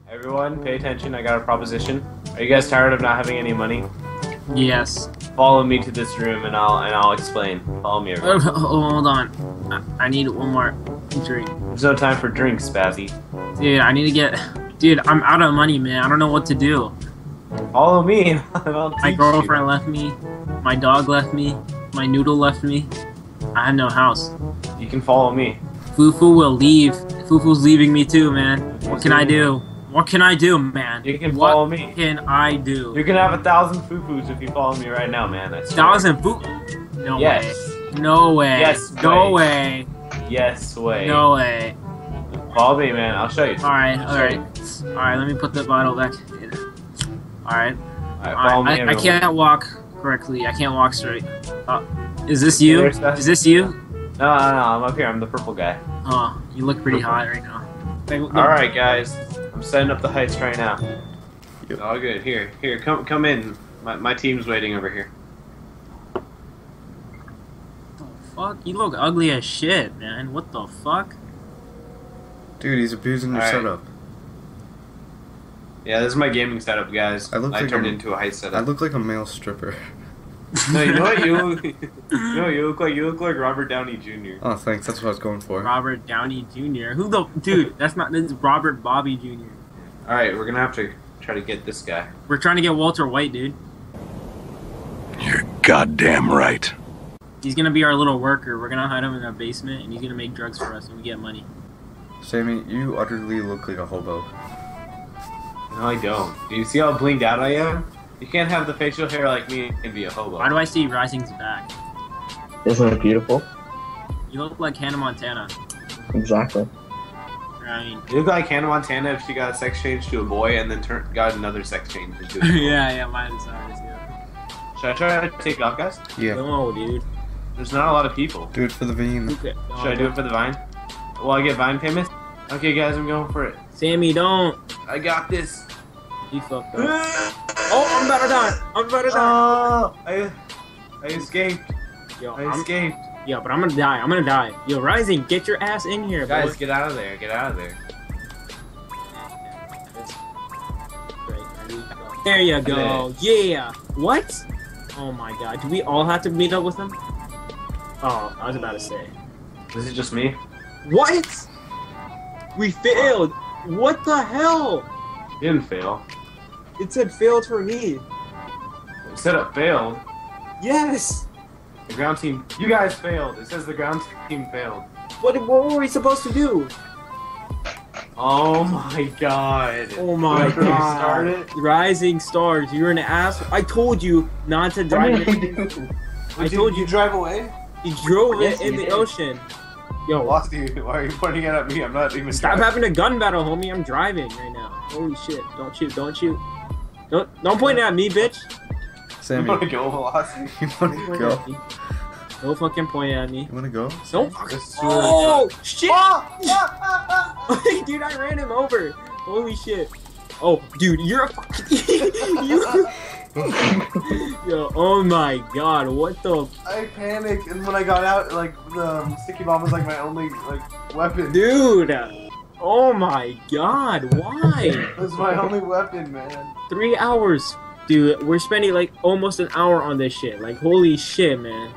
Everyone, pay attention. I got a proposition. Are you guys tired of not having any money? Yes. Follow me to this room, and I'll explain. Follow me, everyone. Hold on. I need one more drink. There's no time for drinks, Spazzy. Dude, I need to get... Dude, I'm out of money, man. I don't know what to do. Follow me. And I'll My teach girlfriend you. left me. My dog left me. My noodle left me. I have no house. You can follow me. Fufu will leave. Fufu's leaving me too, man. What can I do? What can I do, man? You can follow What me. can I do? You can have 1,000 fufus if you follow me right now, man. I swear. 1,000 fufu? No Yes. way. No way. Yes No way. way. Yes way. No way. Follow me, man. I'll show you. Alright, I'll show you. alright, let me put the bottle back in. Alright. Alright, follow me, I everyone. can't walk correctly. I can't walk straight. Is this you? There's that. Is this you? No, I'm up here. I'm the purple guy. Oh, you look pretty hot right now. Alright, guys. I'm setting up the heist right now. Yep. All good. Here, come in. My team's waiting over here. What the fuck? You look ugly as shit, man. What the fuck? Dude, he's abusing your Alright. setup. Yeah, this is my gaming setup, guys. I look like turned a- into a heist I setup. look like a male stripper. No, you know what you look like? You look like Robert Downey Jr. Oh, thanks. That's what I was going for. Robert Downey Jr. Who the dude? That's Robert Bobby Jr. All right, we're gonna have to try to get this guy. We're trying to get Walter White, dude. You're goddamn right. He's gonna be our little worker. We're gonna hide him in our basement, and he's gonna make drugs for us, and we get money. Sammy, you utterly look like a hobo. No, I don't. Do you see how blinged out I am? You can't have the facial hair like me and be a hobo. Why do I see Rising's back? Isn't it beautiful? You look like Hannah Montana. Exactly. Right. You look like Hannah Montana if she got a sex change to a boy and then got another sex change into a girl. yeah, mine is ours, yeah. Should I try to take off, guys? Yeah. No, dude. There's not a lot of people. Do it for the Vine. Okay. No, Should I do it for the Vine? Will I get Vine payments? Okay, guys, I'm going for it. Sammy, don't. I got this. He fucked up. Oh, I'm about to die. I'm about to die. Oh, I escaped. Yo, I escaped. Yo, but I'm gonna die. I'm gonna die. Yo, Rising, get your ass in here, Guys, boy. get out of there. Get out of there. There you go. Yeah. What? Oh my god. Do we all have to meet up with him? Oh, I was about to say. This is just me. What? We failed. What the hell? You didn't fail. It said failed for me. It said it failed. Yes. The ground team. You guys failed. It says the ground team failed. What were we supposed to do? Oh my god. Oh my Can we god. restart it? Rising stars, you're an ass. I told you not to drive it. I told you. drive away? You drove Yes, it in you the did. ocean. Yo, Lost you. Why are you pointing it at me? I'm not even stop driving. having a gun battle, homie. I'm driving right now. Holy shit. Don't shoot. Don't shoot. Don't point it at me, bitch. You Sammy, wanna go, Velocity? you Don't wanna point it go? at me. Don't fucking point it at me. You wanna go? Don't. This Oh, shit! Dude, I ran him over. Holy shit. Oh, dude, you're a fucking... you... Yo, oh my god, what the... I panicked, and when I got out, like, the sticky bomb was like my only, like, weapon. Dude! Oh my god, why? It was my only weapon, man. 3 hours. Dude, we're spending like almost an hour on this shit. Like, holy shit, man.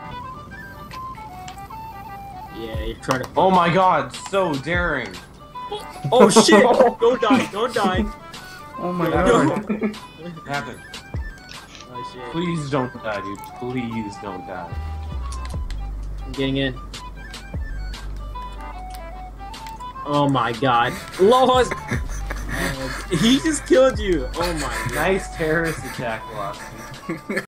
Yeah, you're trying to... Oh my god, so daring. Oh shit! Don't die, don't die. Oh my No. god. What happened? Oh shit. Please don't die, dude. Please don't die. I'm getting in. Oh my god. Lost! He just killed you. Oh my god. Nice terrorist attack, Velocity.